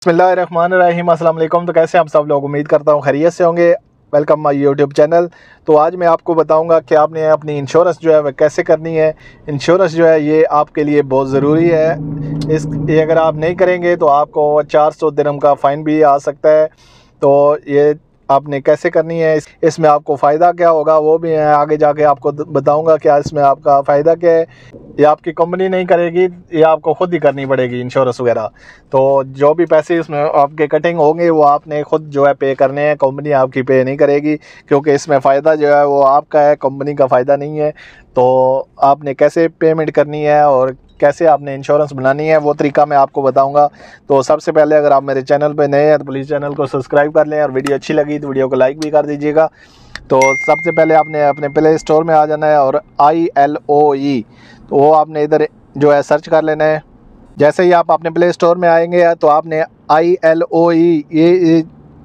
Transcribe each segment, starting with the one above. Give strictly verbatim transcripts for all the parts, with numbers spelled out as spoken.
बिस्मिल्लाहिर्रहमानिर्रहीम। अस्सलाम वालेकुम। तो कैसे आप सब लोग, उम्मीद करता हूँ खैरियत से होंगे। Welcome my YouTube channel. तो आज मैं आपको बताऊंगा कि आपने अपनी इंश्योरेंस जो है वह कैसे करनी है। इंश्योरेंस जो है ये आपके लिए बहुत ज़रूरी है। इस ये अगर आप नहीं करेंगे तो आपको चार सौ दिरहम का फ़ाइन भी आ सकता है। तो ये आपने कैसे करनी है, इस, इसमें आपको फ़ायदा क्या होगा वो भी मैं आगे जाके आपको बताऊंगा। क्या इसमें आपका फ़ायदा क्या है, ये आपकी कंपनी नहीं करेगी, ये आपको खुद ही करनी पड़ेगी इंश्योरेंस वगैरह। तो जो भी पैसे इसमें आपके कटिंग होंगे वो आपने खुद जो है पे करने हैं, कंपनी आपकी पे नहीं करेगी, क्योंकि इसमें फ़ायदा जो है वो आपका है, कंपनी का फ़ायदा नहीं है। तो आपने कैसे पेमेंट करनी है और कैसे आपने इंश्योरेंस बनानी है वो तरीका मैं आपको बताऊंगा। तो सबसे पहले अगर आप मेरे चैनल पे नए हैं तो प्लीज़ चैनल को सब्सक्राइब कर लें, और वीडियो अच्छी लगी तो वीडियो को लाइक भी कर दीजिएगा। तो सबसे पहले आपने अपने प्ले स्टोर में आ जाना है और आई एल ओ ई तो वो आपने इधर जो है सर्च कर लेना है। जैसे ही आप अपने प्ले स्टोर में आएंगे तो आपने आई एल ओ ई ये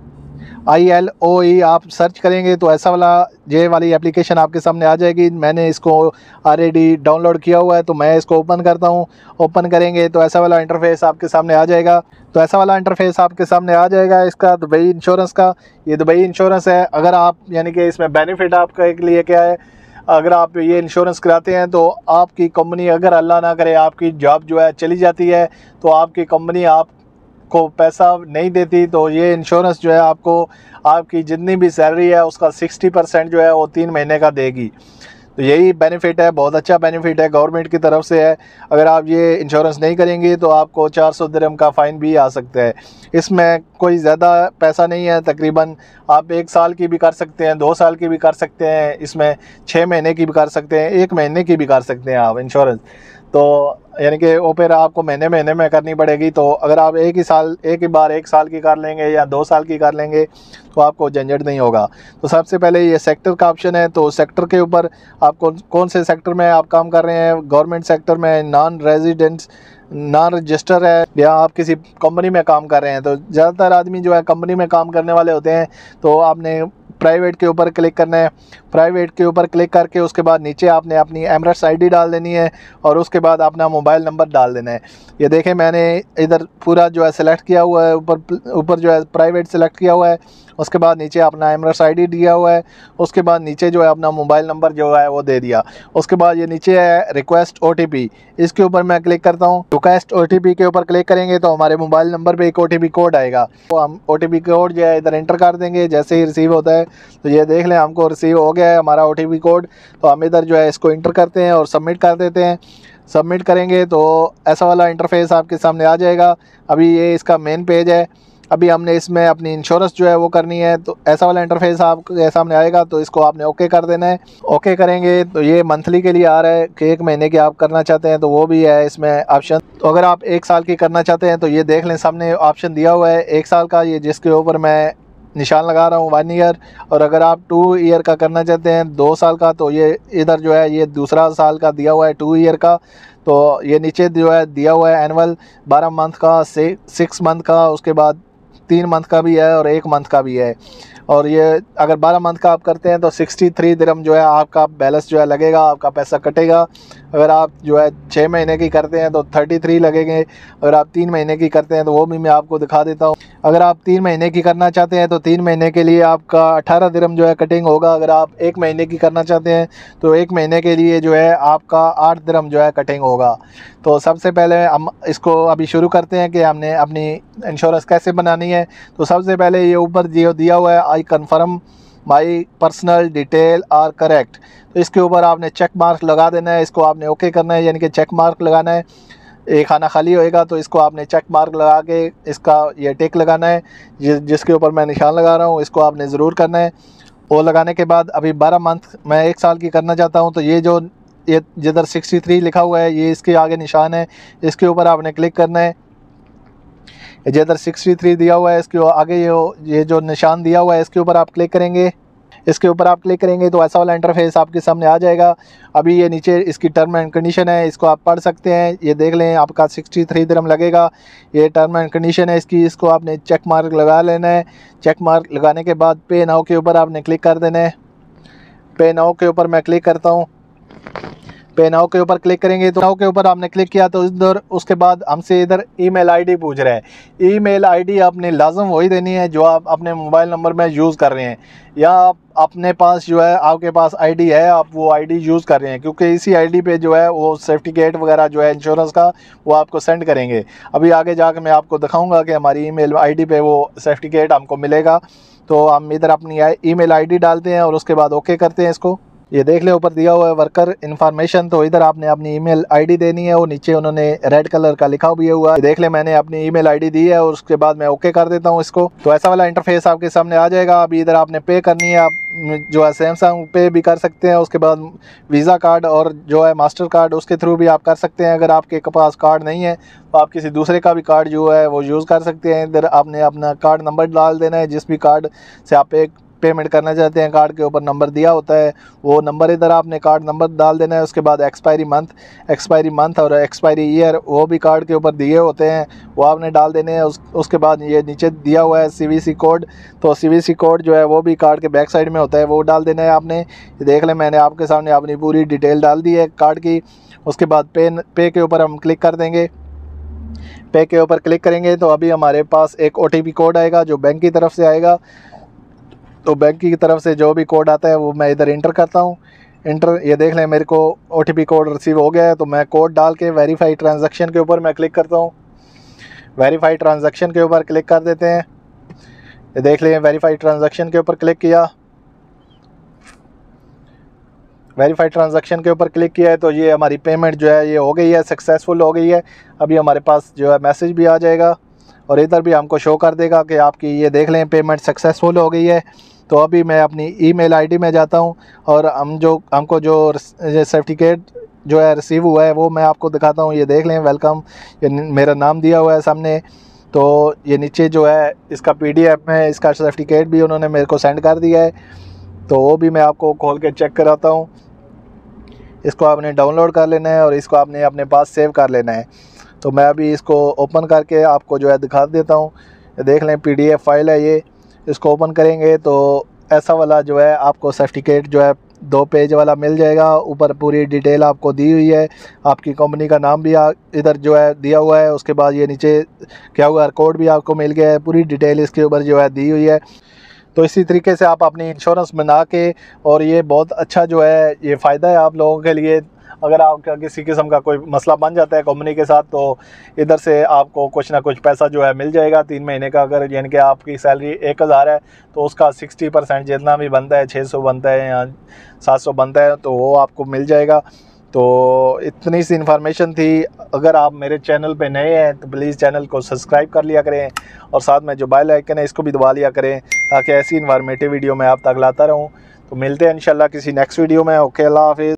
आई एल ओ ई आप सर्च करेंगे तो ऐसा वाला ये वाली एप्लीकेशन आपके सामने आ जाएगी। मैंने इसको ऑलरेडी डाउनलोड किया हुआ है, तो मैं इसको ओपन करता हूँ। ओपन करेंगे तो ऐसा वाला इंटरफेस आपके सामने आ जाएगा। तो ऐसा वाला इंटरफेस आपके सामने आ जाएगा इसका दुबई इंश्योरेंस का। ये दुबई इंश्योरेंस है। अगर आप यानी कि इसमें बेनिफिट आपके लिए क्या है, अगर आप ये इंश्योरेंस कराते हैं तो आपकी कंपनी, अगर अल्लाह ना करे आपकी जॉब जो है चली जाती है, तो आपकी कंपनी आप को पैसा नहीं देती, तो ये इंश्योरेंस जो है आपको आपकी जितनी भी सैलरी है उसका सिक्सटी परसेंट जो है वो तीन महीने का देगी। तो यही बेनिफिट है, बहुत अच्छा बेनिफिट है, गवर्नमेंट की तरफ से है। अगर आप ये इंश्योरेंस नहीं करेंगे तो आपको चार सौ दिरहम का फ़ाइन भी आ सकता है। इसमें कोई ज़्यादा पैसा नहीं है, तकरीबन आप एक साल की भी कर सकते हैं, दो साल की भी कर सकते हैं, इसमें छः महीने की भी कर सकते हैं, एक महीने की भी कर सकते हैं आप इंश्योरेंस। तो यानी कि वो फिर आपको महीने महीने में करनी पड़ेगी। तो अगर आप एक ही साल एक ही बार एक साल की कर लेंगे या दो साल की कर लेंगे तो आपको झंझट नहीं होगा। तो सबसे पहले ये सेक्टर का ऑप्शन है। तो सेक्टर के ऊपर आप कौन कौन से सेक्टर में आप काम कर रहे हैं, गवर्नमेंट सेक्टर में, नॉन रेजिडेंट्स, नॉन रजिस्टर है, या आप किसी कंपनी में काम कर रहे हैं। तो ज़्यादातर आदमी जो है कंपनी में काम करने वाले होते हैं। तो आपने प्राइवेट के ऊपर क्लिक करना है। प्राइवेट के ऊपर क्लिक करके उसके बाद नीचे आपने अपनी एमरेट्स आईडी डाल देनी है, और उसके बाद अपना मोबाइल नंबर डाल देना है। ये देखें मैंने इधर पूरा जो है सिलेक्ट किया हुआ है, ऊपर ऊपर जो है प्राइवेट सेलेक्ट किया हुआ है, उसके बाद नीचे अपना एमरेट्स आईडी दिया हुआ है, उसके बाद नीचे जो है अपना मोबाइल नंबर जो है वो दे दिया। उसके बाद ये नीचे है रिक्वेस्ट ओटीपी, इसके ऊपर मैं क्लिक करता हूँ। रिक्वेस्ट ओटीपी के ऊपर क्लिक करेंगे तो हमारे मोबाइल नंबर पे एक ओटीपी कोड आएगा। तो हम ओटीपी कोड जो है इधर एंटर कर देंगे। जैसे ही रिसीव होता है तो ये देख लें हमको रिसीव हो गया है हमारा ओटीपी कोड। तो हम इधर जो है इसको इंटर करते हैं और सबमिट कर देते हैं। सबमिट करेंगे तो ऐसा वाला इंटरफेस आपके सामने आ जाएगा। अभी ये इसका मेन पेज है। अभी हमने इसमें अपनी इंश्योरेंस जो है वो करनी है, तो ऐसा वाला इंटरफेस आपके सामने आएगा। तो इसको आपने ओके कर देना है। ओके करेंगे तो ये मंथली के लिए आ रहा है कि एक महीने की आप करना चाहते हैं तो वो भी है इसमें ऑप्शन। तो अगर आप एक साल की करना चाहते हैं तो ये देख लें सामने ऑप्शन दिया हुआ है एक साल का, ये जिसके ऊपर मैं निशान लगा रहा हूँ, वन ईयर। और अगर आप टू ईयर का करना चाहते हैं, दो साल का, तो ये इधर जो है ये दूसरा साल का दिया हुआ है, टू ईयर का। तो ये नीचे जो है दिया हुआ है एनुअल, बारह मंथ का, सिक्स मंथ का, उसके बाद तीन मंथ का भी है और एक मंथ का भी है। और ये अगर बारह मंथ का आप करते हैं तो सिक्सटी थ्री दिरहम जो है आपका बैलेंस जो है लगेगा, आपका पैसा कटेगा। अगर आप जो है छः महीने की करते हैं तो थर्टी थ्री लगेंगे। अगर आप तीन महीने की करते हैं तो वो भी मैं आपको दिखा देता हूँ। अगर आप तीन महीने की करना चाहते हैं तो तीन महीने के लिए आपका अठारह दिरहम जो है कटिंग होगा। अगर आप एक महीने की करना चाहते हैं तो एक महीने के लिए जो है आपका आठ दिरहम जो है कटिंग होगा। तो सबसे पहले हम इसको अभी शुरू करते हैं कि हमने अपनी इंश्योरेंस कैसे बनानी है। तो सबसे पहले ये ऊपर जो दिया हुआ है I confirm my personal detail are correct, तो इसके ऊपर आपने चेक मार्क लगा देना है। इसको आपने ओके करना है, यानी कि चेक मार्क लगाना है। एक खाना खाली होएगा तो इसको आपने चेक मार्क लगा के इसका ये टिक लगाना है, जिस जिसके ऊपर मैं निशान लगा रहा हूँ, इसको आपने ज़रूर करना है। वो लगाने के बाद अभी बारह मंथ मैं एक साल की करना चाहता हूँ, तो ये जो ये जिधर सिक्सटी थ्री लिखा हुआ है ये इसके आगे निशान है, इसके ऊपर आपने क्लिक करना है। जिधर सिक्सटी थ्री दिया हुआ है इसके आगे ये ये जो निशान दिया हुआ है इसके ऊपर आप क्लिक करेंगे। इसके ऊपर आप क्लिक करेंगे तो ऐसा वाला इंटरफेस आपके सामने आ जाएगा। अभी ये नीचे इसकी टर्म एंड कंडीशन है, इसको आप पढ़ सकते हैं। ये देख लें आपका सिक्सटी थ्री दिरहम लगेगा, ये टर्म एंड कंडीशन है इसकी। इसको आपने चेक मार्क लगा लेना है। चेक मार्क लगाने के बाद पे नाउ के ऊपर आपने क्लिक कर देना है। पे नाउ के ऊपर मैं क्लिक करता हूँ। पे नाउ के ऊपर क्लिक करेंगे तो नाउ के ऊपर आपने क्लिक किया तो इधर उसके बाद हमसे इधर ईमेल आईडी पूछ रहा है। ईमेल आईडी आपने लाजम वही देनी है जो आप अपने मोबाइल नंबर में यूज़ कर रहे हैं, या आप अपने पास जो है आपके पास आईडी है आप वो आईडी यूज़ कर रहे हैं, क्योंकि इसी आईडी पे जो है वो सर्टिफिकेट वगैरह जो है इंश्योरेंस का वो आपको सेंड करेंगे। अभी आगे जाकर मैं आपको दिखाऊंगा कि हमारी ईमेल आईडी पे वो सर्टिफिकेट हमको मिलेगा। तो हम इधर अपनी ईमेल आईडी डालते हैं और उसके बाद ओके करते हैं इसको। ये देख ले ऊपर दिया हुआ है वर्कर इन्फॉर्मेशन, तो इधर आपने अपनी ईमेल आईडी देनी है और नीचे उन्होंने रेड कलर का लिखा भी हुआ है। देख ले मैंने अपनी ईमेल आईडी दी है और उसके बाद मैं ओके कर देता हूँ इसको। तो ऐसा वाला इंटरफेस आपके सामने आ जाएगा। अभी इधर आपने पे करनी है, आप जो है सैमसंग पे भी कर सकते हैं, उसके बाद वीज़ा कार्ड और जो है मास्टर कार्ड उसके थ्रू भी आप कर सकते हैं। अगर आपके पास कार्ड नहीं है तो आप किसी दूसरे का भी कार्ड जो है वो यूज़ कर सकते हैं। इधर आपने अपना कार्ड नंबर डाल देना है, जिस भी कार्ड से आप एक पेमेंट करना चाहते हैं कार्ड के ऊपर नंबर दिया होता है वो नंबर इधर आपने कार्ड नंबर डाल देना है। उसके बाद एक्सपायरी मंथ एक्सपायरी मंथ और एक्सपायरी ईयर वो भी कार्ड के ऊपर दिए होते हैं, वो आपने डाल देने हैं। उस, उसके बाद ये नीचे दिया हुआ है सीवीसी कोड, तो सीवीसी कोड जो है वो भी कार्ड के बैक साइड में होता है, वो डाल देना है आपने। देख लें मैंने आपके सामने अपनी पूरी डिटेल डाल दी है कार्ड की। उसके बाद पे पे के ऊपर हम क्लिक कर देंगे। पे के ऊपर क्लिक करेंगे तो अभी हमारे पास एक ओटीपी कोड आएगा जो बैंक की तरफ से आएगा। तो बैंक की तरफ से जो भी कोड आता है वो मैं इधर इंटर करता हूँ। इंटर ये देख लें मेरे को ओटीपी कोड रिसीव हो गया है, तो मैं कोड डाल के वेरीफाई ट्रांजैक्शन के ऊपर मैं क्लिक करता हूँ। वेरीफाई ट्रांजैक्शन के ऊपर क्लिक कर देते हैं। ये देख लें वेरीफाई ट्रांजैक्शन के ऊपर क्लिक किया। वेरीफाई ट्रांजैक्शन के ऊपर क्लिक किया है तो ये हमारी पेमेंट जो है ये हो गई है, सक्सेसफुल हो गई है। अभी हमारे पास जो है मैसेज भी आ जाएगा और इधर भी हमको शो कर देगा कि आपकी ये देख लें पेमेंट सक्सेसफुल हो गई है। तो अभी मैं अपनी ईमेल आईडी में जाता हूँ और हम जो हमको जो सर्टिफिकेट जो है रिसीव हुआ है वो मैं आपको दिखाता हूँ। ये देख लें वेलकम, ये मेरा नाम दिया हुआ है सामने। तो ये नीचे जो है इसका पीडीएफ में इसका सर्टिफिकेट भी उन्होंने मेरे को सेंड कर दिया है, तो वो भी मैं आपको खोल के चेक कराता हूँ। इसको आपने डाउनलोड कर लेना है और इसको आपने अपने पास सेव कर लेना है। तो मैं अभी इसको ओपन करके आपको जो है दिखा देता हूँ। देख लें पीडीएफ फाइल है ये, इसको ओपन करेंगे तो ऐसा वाला जो है आपको सर्टिफिकेट जो है दो पेज वाला मिल जाएगा। ऊपर पूरी डिटेल आपको दी हुई है, आपकी कंपनी का नाम भी इधर जो है दिया हुआ है। उसके बाद ये नीचे क्या हुआ कोड भी आपको मिल गया है, पूरी डिटेल इसके ऊपर जो है दी हुई है। तो इसी तरीके से आप अपनी इंश्योरेंस बना के, और ये बहुत अच्छा जो है ये फ़ायदा है आप लोगों के लिए। अगर आपका किसी किस्म का कोई मसला बन जाता है कंपनी के साथ तो इधर से आपको कुछ ना कुछ पैसा जो है मिल जाएगा तीन महीने का। अगर यानी कि आपकी सैलरी एक हज़ार है तो उसका सिक्सटी परसेंट जितना भी बनता है, छः सौ बनता है या सात सौ बनता है, तो वो आपको मिल जाएगा। तो इतनी सी इन्फॉर्मेशन थी। अगर आप मेरे चैनल पे नए हैं तो प्लीज़ चैनल को सब्सक्राइब कर लिया करें और साथ में जो बेल आइकन है इसको भी दबा लिया करें ताकि ऐसी इन्फॉर्मेटिव वीडियो मैं आप तक लाता रहूं। तो मिलते हैं इंशाल्लाह किसी नेक्स्ट वीडियो में। ओके, अल्लाह हाफिज़।